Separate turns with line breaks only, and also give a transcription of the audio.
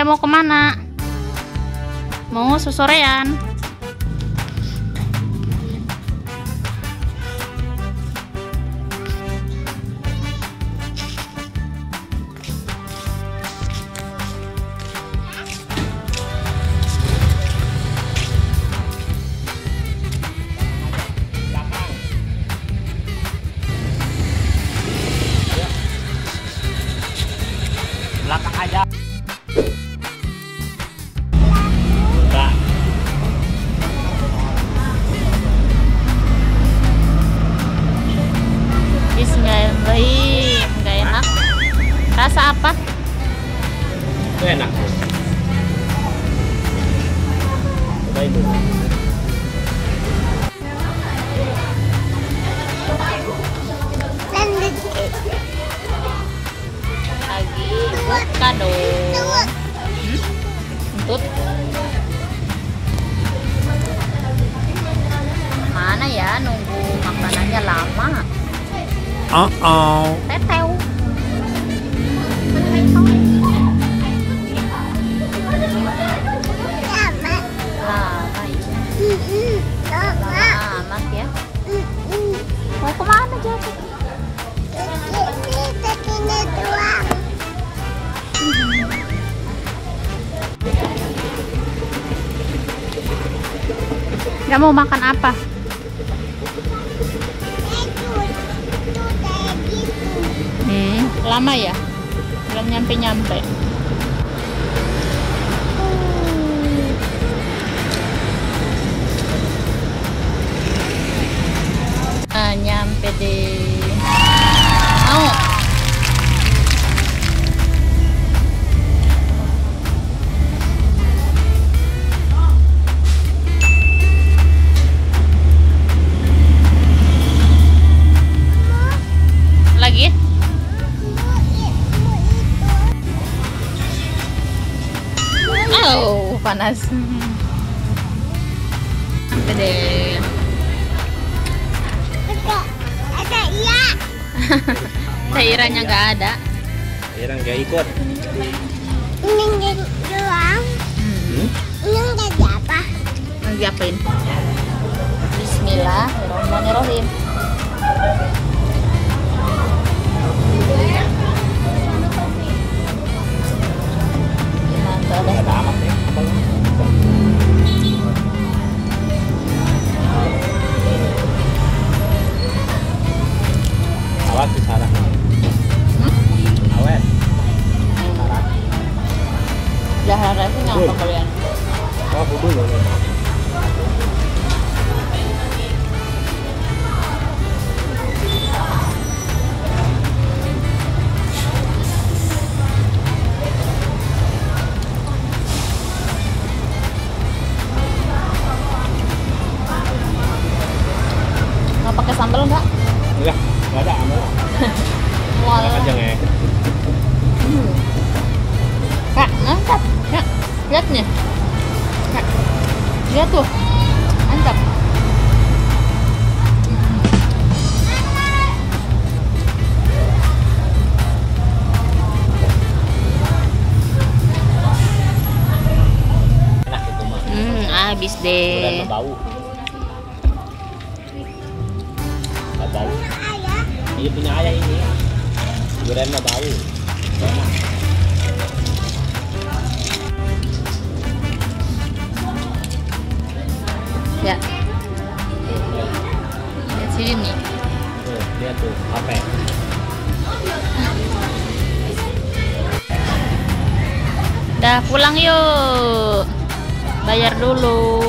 Pada mau kemana? Mau sosorean?
Belakang aja.
Bismillahirrahmanirrahim. Nggak enak. Rasa apa?
Itu enak. Cobain dulu.
Lagi buka dong. Entut. Mana ya, nunggu makanannya lama. Teteu. Lama ya. Amat ya. Mau kemana Jatuh? Nggak mau makan apa? Lama ya? Belum nyampe-nyampe. Nah, nyampe deh. Mau? Lagi? Oh, panas. Sampai deh.
Ada iya.
Cairannya nggak ada.
Cairan nggak ikut.
Ini doang. Ini nggak ada apa.
Lagi apain? Bismillahirrahmanirrahim. Mantap ada amat ya.
Awet di sana. Awet.
Dahar sih ngapa kalian?
Oh, budu loh.
Mau pakai sambal nggak?
Enggak, nggak ada amal.
Walah.
Aja ngek.
Kak, mantap. Ya, lihat nih. Kak, lihat tuh. Mantap.
Enak itu mah.
Habis deh.
Udah bau. Nggak bau. Iya punya ayah ini. Durian mah bau. Enak.
Ya. Lihat sini nih.
Tuh, lihat tuh, apa?
Dah pulang yuk. Bayar dulu.